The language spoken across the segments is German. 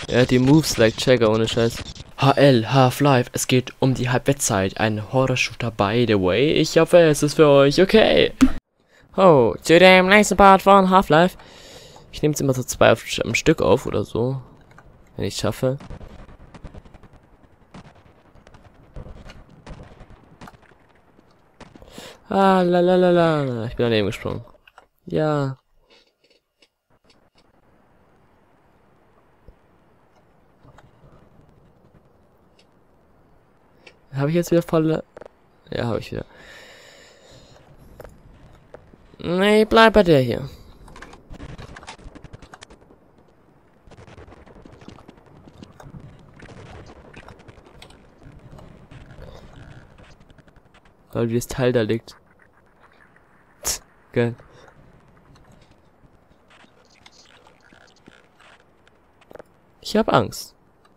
Er hat die Moves like Jagger, ohne Scheiß. HL, Half-Life, es geht um die Halbwettzeit. Ein Horror-Shooter, by the way. Ich hoffe, es ist für euch okay. Oh, zu dem nächsten Part von Half-Life. Ich nehme jetzt immer so 2 am Stück auf oder so. Wenn ich es schaffe. Ah, la la la la. Ich bin daneben gesprungen. Ja. Habe ich jetzt wieder volle... Ja, habe ich wieder. Nee, bleib bei der hier. Weil wie das Teil da liegt. Geil. Ich hab Angst.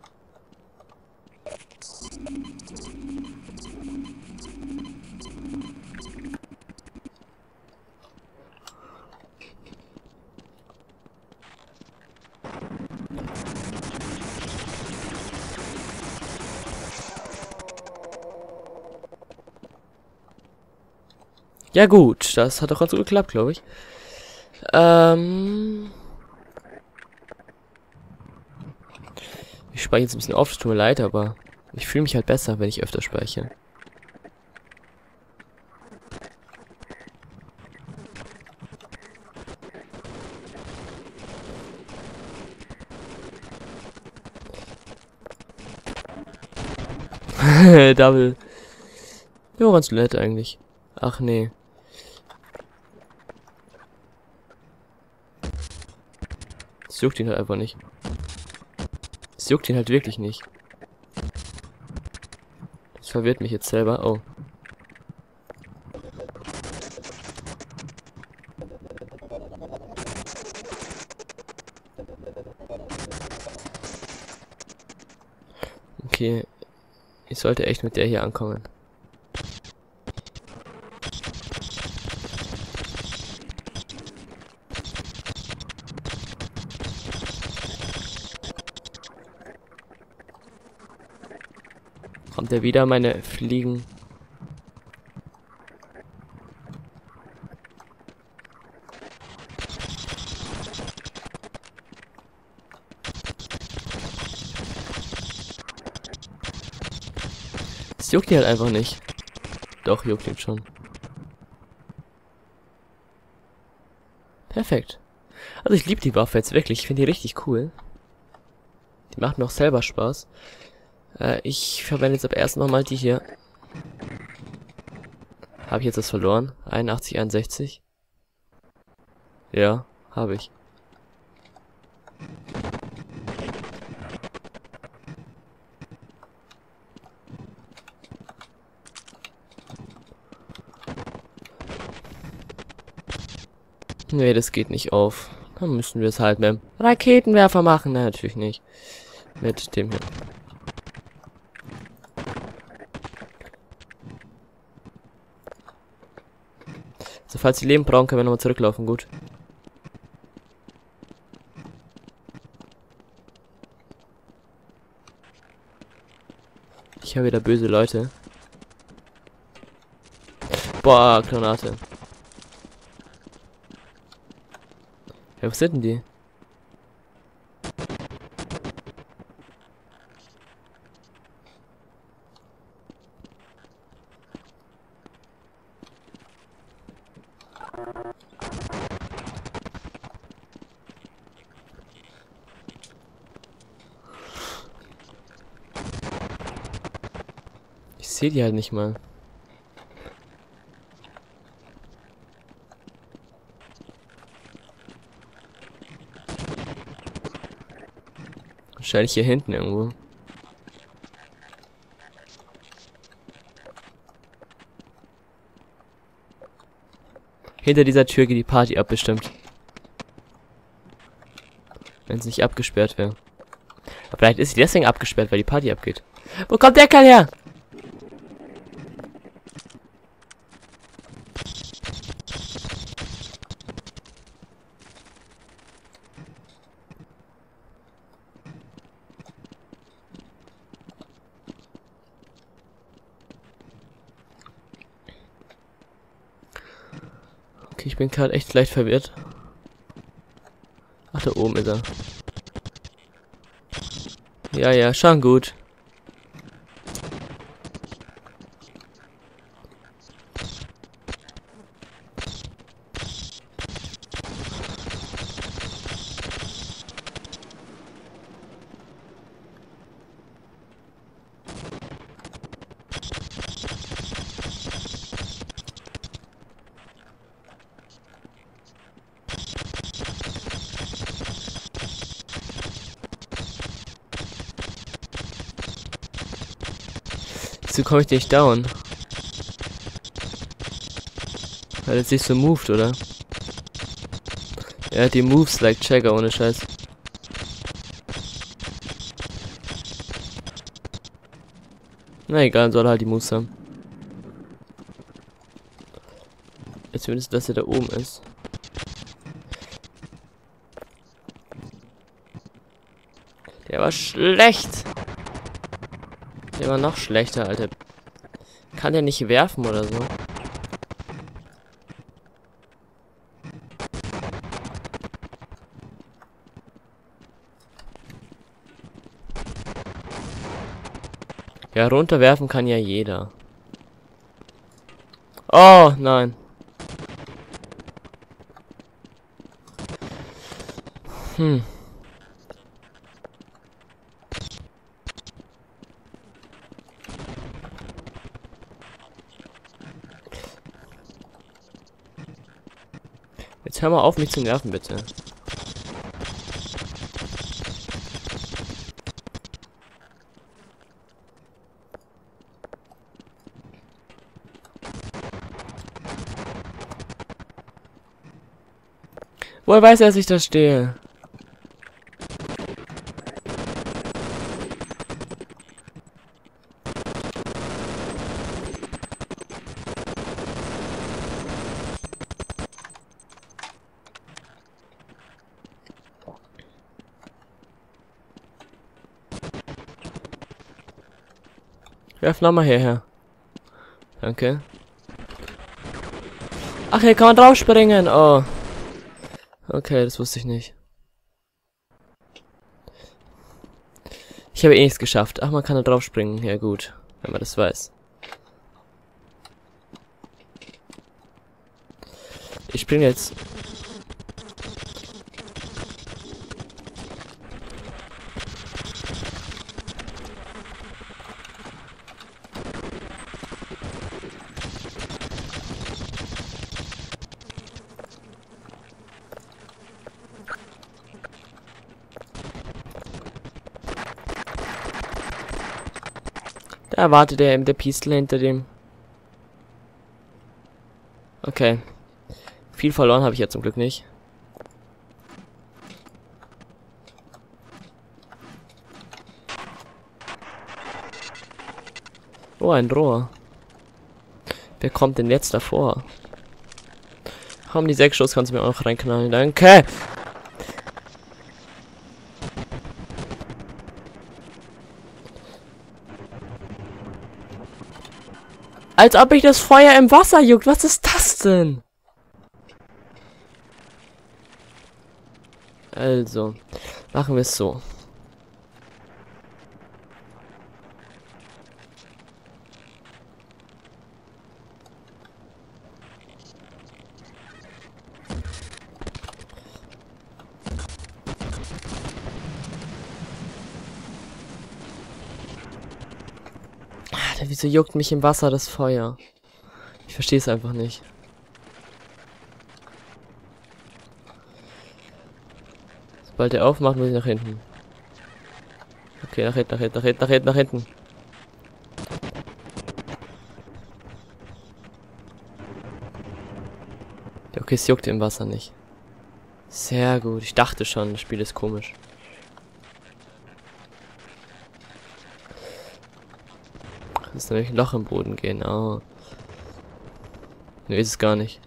Ja gut, das hat doch ganz gut geklappt, glaube ich. Ich speichere jetzt ein bisschen auf, es tut mir leid, aber ich fühle mich halt besser, wenn ich öfter speichere. Double. Ja, ganz nett eigentlich. Ach nee. Es juckt ihn halt einfach nicht. Es juckt ihn halt wirklich nicht. Das verwirrt mich jetzt selber. Oh. Okay. Ich sollte echt mit der hier ankommen. Kommt er wieder, meine Fliegen? Es juckt ihn halt einfach nicht. Doch, juckt ihn schon. Perfekt. Also ich liebe die Waffe jetzt wirklich. Ich finde die richtig cool. Die macht mir auch selber Spaß. Ich verwende jetzt ab erst nochmal die hier. Habe ich jetzt das verloren? 81, 61? Ja, habe ich. Nee, das geht nicht auf. Dann müssen wir es halt mit dem Raketenwerfer machen. Nein, natürlich nicht. Mit dem hier. So, falls sie Leben brauchen, können wir nochmal zurücklaufen. Gut. Ich habe wieder böse Leute. Boah, Granate. Ja, wo sind denn die? Ich sehe die halt nicht mal. Wahrscheinlich hier hinten irgendwo. Hinter dieser Tür geht die Party ab, bestimmt. Wenn es nicht abgesperrt wäre. Aber vielleicht ist sie deswegen abgesperrt, weil die Party abgeht. Wo kommt der Kerl her? Okay, ich bin gerade echt leicht verwirrt. Ach, da oben ist er. Ja, ja, schon gut. Wieso komme ich nicht down? Weil er sich so moved, oder? Er hat die Moves like Jagger, ohne Scheiß. Na egal, soll er halt die Moves haben. Jetzt zumindest, dass er da oben ist. Der war schlecht. Der war noch schlechter, Alter. Kann der nicht werfen oder so? Ja, runterwerfen kann ja jeder. Oh, nein. Jetzt hör mal auf, mich zu nerven, bitte. Woher weiß er, dass ich da stehe? Werf nochmal hierher. Danke. Ach, hier kann man drauf springen. Oh. Okay, das wusste ich nicht. Ich habe eh nichts geschafft. Ach, man kann da drauf springen. Ja gut, wenn man das weiß. Ich springe jetzt. Da wartet er mit der Pistole hinter dem. Okay. Viel verloren habe ich ja zum Glück nicht. Oh, ein Rohr. Wer kommt denn jetzt davor? Komm, die 6 Schuss kannst du mir auch noch reinknallen. Danke! Als ob ich das Feuer im Wasser juckt. Was ist das denn? Also, machen wir es so. Alter, wieso juckt mich im Wasser das Feuer? Ich verstehe es einfach nicht. Sobald er aufmacht, muss ich nach hinten. Okay, nach hinten, nach hinten, nach hinten, nach hinten, nach hinten. Ja, okay, es juckt im Wasser nicht. Sehr gut. Ich dachte schon, das Spiel ist komisch. Das ist nämlich ein Loch im Boden gehen. Oh. Ne, ist es gar nicht.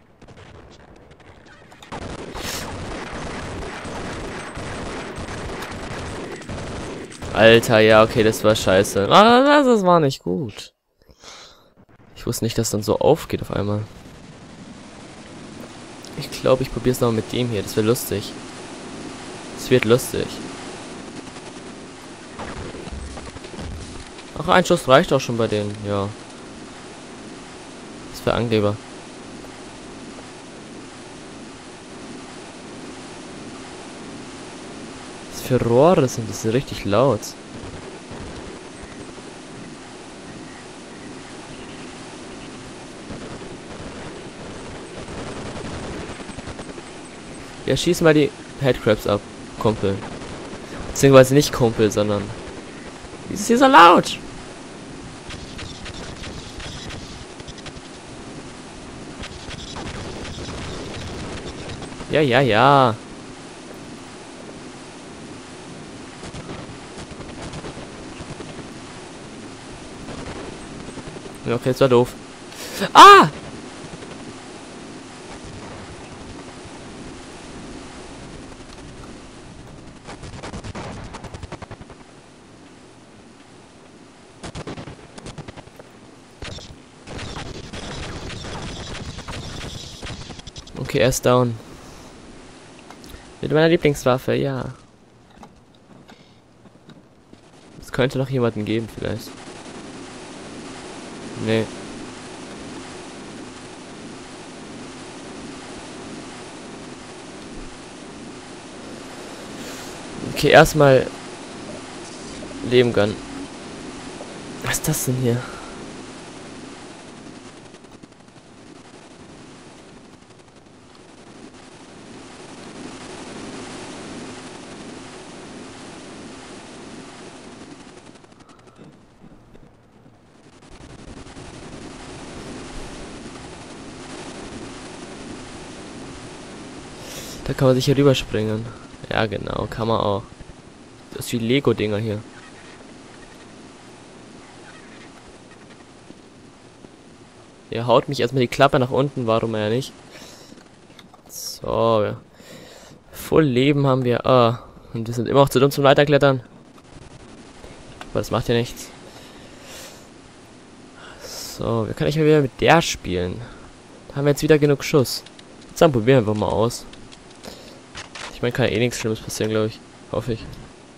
Alter, ja, okay, das war scheiße. Ah, das war nicht gut. Ich wusste nicht, dass dann so aufgeht auf einmal. Ich glaube, ich probiere es noch mit dem hier. Das wäre lustig. Es wird lustig. Ach, ein Schuss reicht auch schon bei denen. Ja. Das für Angeber. Was für Rohre sind das? Sind richtig laut. Ja, schieß mal die Headcrabs ab, Kumpel. Beziehungsweise nicht Kumpel, sondern... Wie ist es hier so laut? Ja, ja, ja. Ja, okay, jetzt war doof. Ah! Okay, er ist down. Mit meiner Lieblingswaffe, ja. Es könnte noch jemanden geben, vielleicht. Nee. Okay, erstmal Leben gönnen. Was ist das denn hier? Da kann man sich hier rüberspringen. Ja, genau, kann man auch. Das ist wie Lego-Dinger hier. Er haut mich erstmal die Klappe nach unten, warum ja nicht? So, ja. Voll Leben haben wir. Ah, und wir sind immer noch zu dumm zum Weiterklettern. Aber das macht ja nichts. So, wir können nicht mehr wieder mit der spielen. Da haben wir jetzt wieder genug Schuss. Jetzt dann probieren wir einfach mal aus. Ich meine, kann ja eh nichts Schlimmes passieren, glaube ich. Hoffe ich.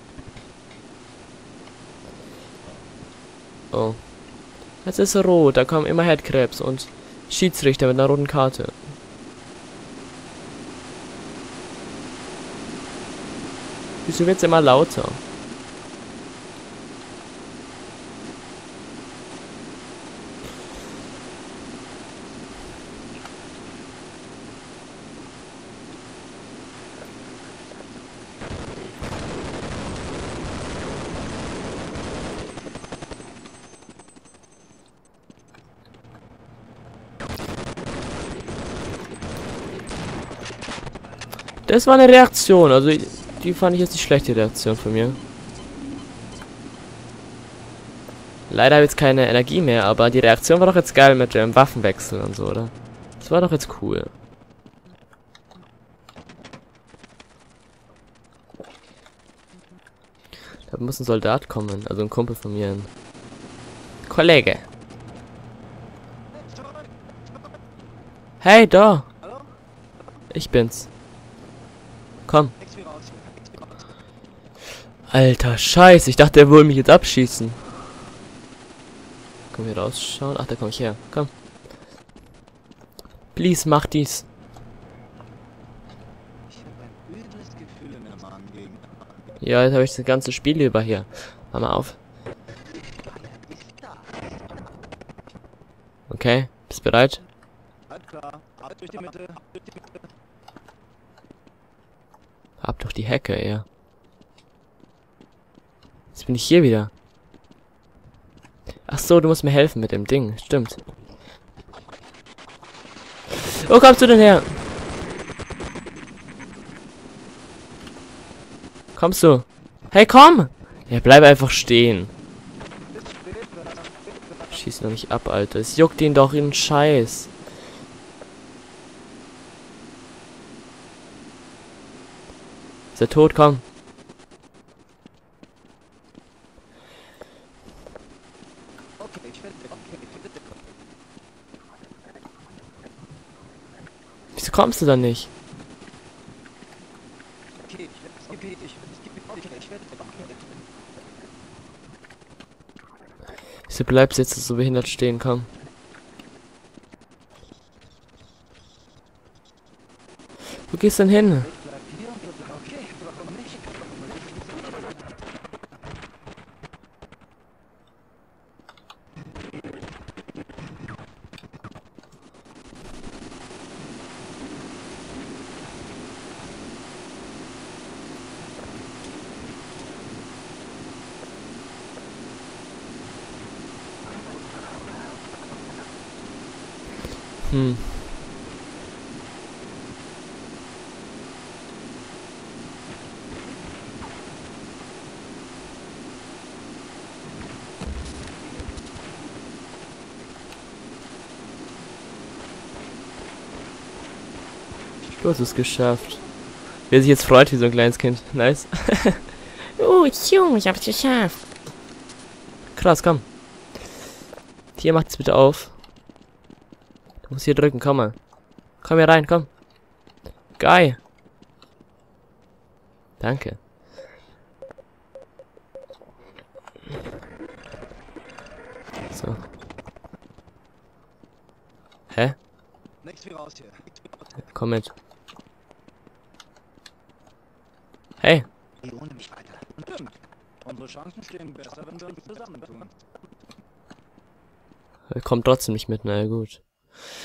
Oh. Jetzt ist er rot, da kommen immer Headcrabs und Schiedsrichter mit einer roten Karte. Wieso wird's immer lauter? Das war eine Reaktion, also die fand ich jetzt nicht schlecht, die Reaktion von mir. Leider habe ich jetzt keine Energie mehr, aber die Reaktion war doch jetzt geil mit dem Waffenwechsel und so, oder? Das war doch jetzt cool. Da muss ein Soldat kommen, also ein Kumpel von mir. Ein Kollege. Hey, da! Ich bin's. Komm. Alter, Scheiße, ich dachte, er wollte mich jetzt abschießen. Können wir rausschauen? Ach, da komme ich her. Komm. Please, mach dies. Ja, jetzt habe ich das ganze Spiel über hier. Mach mal auf. Okay, bist bereit? Ab durch die Hecke, ja. Jetzt bin ich hier wieder. Ach so, du musst mir helfen mit dem Ding. Stimmt. Wo kommst du denn her? Kommst du? Hey, komm! Ja, bleib einfach stehen. Schieß noch nicht ab, Alter. Es juckt ihn doch in Scheiß. Ist er tot? Komm. kommst du dann nicht? Okay, Wieso bleibst du jetzt so behindert stehen, komm. Wo gehst du denn hin? Hm. Du hast es geschafft. Wer sich jetzt freut wie so ein kleines Kind. Nice. Junge, ich hab's geschafft. Krass, komm. Hier, macht es bitte auf. Du musst hier drücken, komm mal. Komm hier rein, komm. Geil. Danke. So. Hä? Nichts wie raus hier. Komm mit. Hey. Ohne mich weiter. Stimmt. Unsere Chancen stehen besser, wenn wir uns zusammentun. Kommt trotzdem nicht mit, na ja, gut.